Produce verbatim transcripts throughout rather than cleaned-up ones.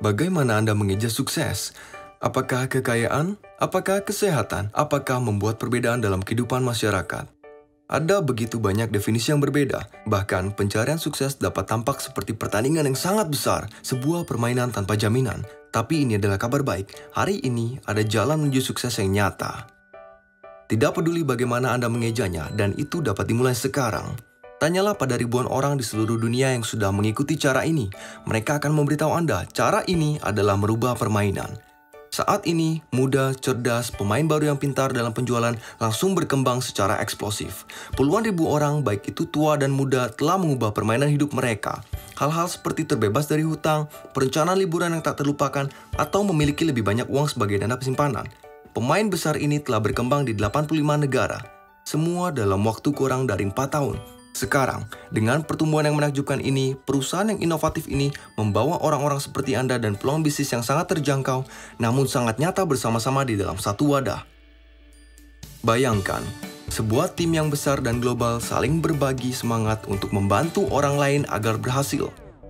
Bagaimana Anda mengeja sukses? Apakah kekayaan? Apakah kesehatan? Apakah membuat perbedaan dalam kehidupan masyarakat? Ada begitu banyak definisi yang berbeda. Bahkan pencarian sukses dapat tampak seperti pertandingan yang sangat besar, sebuah permainan tanpa jaminan. Tapi ini adalah kabar baik. Hari ini ada jalan menuju sukses yang nyata. Tidak peduli bagaimana Anda mengejanya, dan itu dapat dimulai sekarang. Tanyalah pada ribuan orang di seluruh dunia yang sudah mengikuti cara ini. Mereka akan memberitahu Anda, cara ini adalah merubah permainan. Saat ini, muda, cerdas, pemain baru yang pintar dalam penjualan langsung berkembang secara eksplosif. Puluhan ribu orang, baik itu tua dan muda, telah mengubah permainan hidup mereka. Hal-hal seperti terbebas dari hutang, perencanaan liburan yang tak terlupakan, atau memiliki lebih banyak uang sebagai dana simpanan. Pemain besar ini telah berkembang di delapan puluh lima negara. Semua dalam waktu kurang dari empat tahun. Sekarang, dengan pertumbuhan yang menakjubkan ini, perusahaan yang inovatif ini membawa orang-orang seperti Anda dan peluang bisnis yang sangat terjangkau, namun sangat nyata bersama-sama di dalam satu wadah. Bayangkan, sebuah tim yang besar dan global saling berbagi semangat untuk membantu orang lain agar berhasil.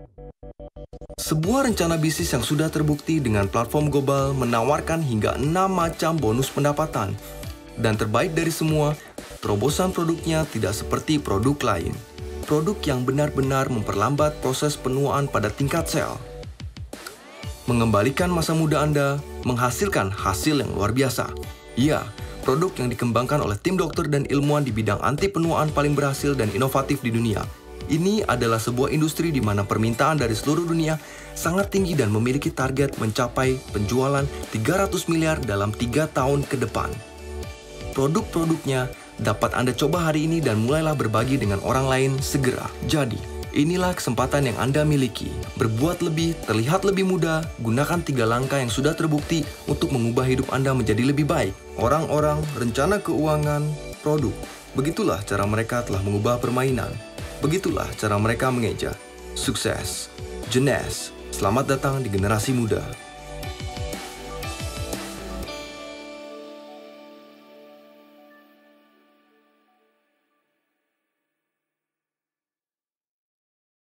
Sebuah rencana bisnis yang sudah terbukti dengan platform global menawarkan hingga enam macam bonus pendapatan. Dan terbaik dari semua, terobosan produknya tidak seperti produk lain. Produk yang benar-benar memperlambat proses penuaan pada tingkat sel. Mengembalikan masa muda Anda, menghasilkan hasil yang luar biasa. Ya, produk yang dikembangkan oleh tim dokter dan ilmuwan di bidang anti penuaan paling berhasil dan inovatif di dunia. Ini adalah sebuah industri di mana permintaan dari seluruh dunia sangat tinggi dan memiliki target mencapai penjualan tiga ratus miliar dalam tiga tahun ke depan. Produk-produknya dapat Anda coba hari ini dan mulailah berbagi dengan orang lain segera. Jadi, inilah kesempatan yang Anda miliki. Berbuat lebih, terlihat lebih mudah, gunakan tiga langkah yang sudah terbukti untuk mengubah hidup Anda menjadi lebih baik. Orang-orang, rencana keuangan, produk. Begitulah cara mereka telah mengubah permainan. Begitulah cara mereka mengeja. Sukses. Jeunesse. Selamat datang di generasi muda.